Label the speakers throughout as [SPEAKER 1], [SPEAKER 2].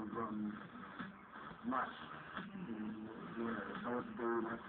[SPEAKER 1] match. Yeah, that was very much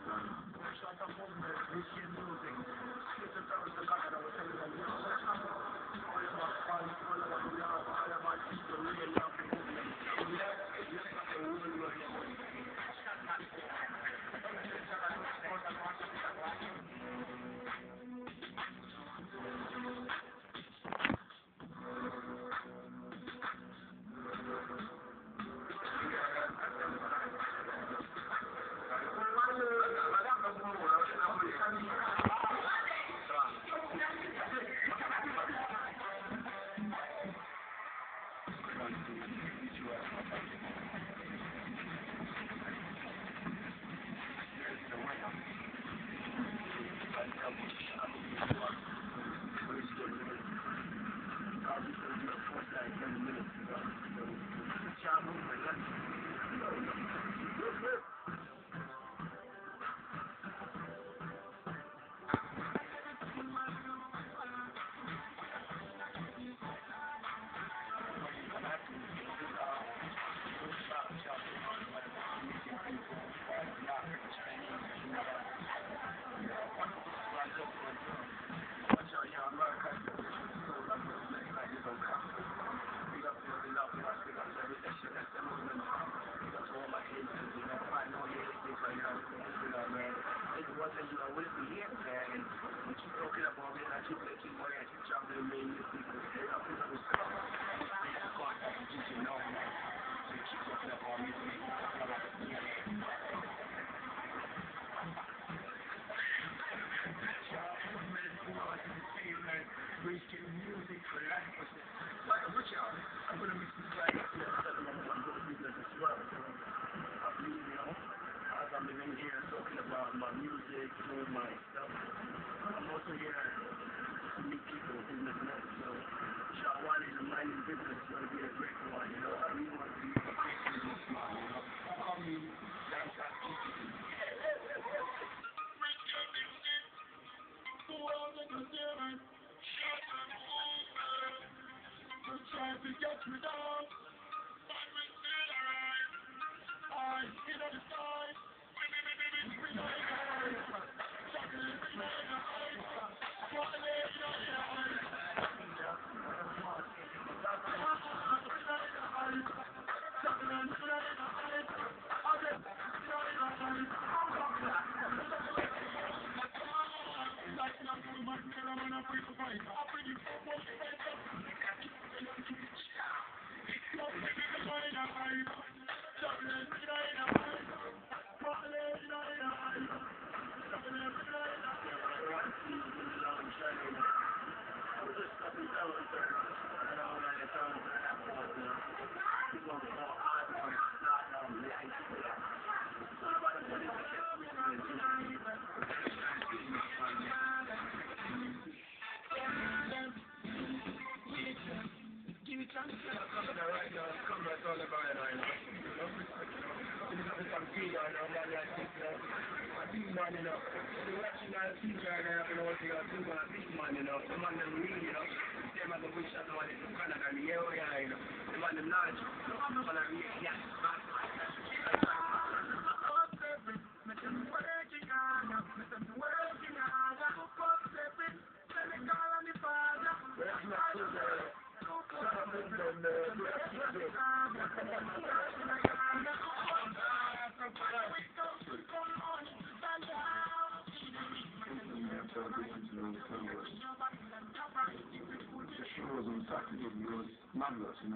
[SPEAKER 1] marvelous,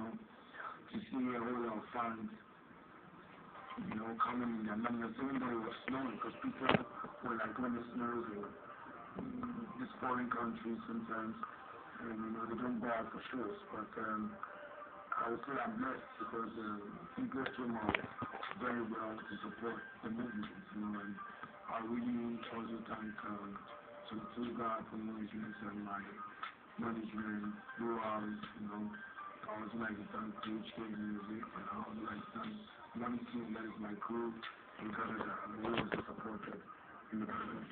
[SPEAKER 1] to see a whole lot of fans, coming in their numbers, even though it was snowing, because people were like, when it snows in these foreign countries sometimes, and, they don't go out for shows, but I would say I'm blessed because people came out very well to support the movement, and I really also thank Tuga for management and my management, Blue House, I was like to thank HK Music, and I was like to thank one team that is my crew in Canada, and we also supported in the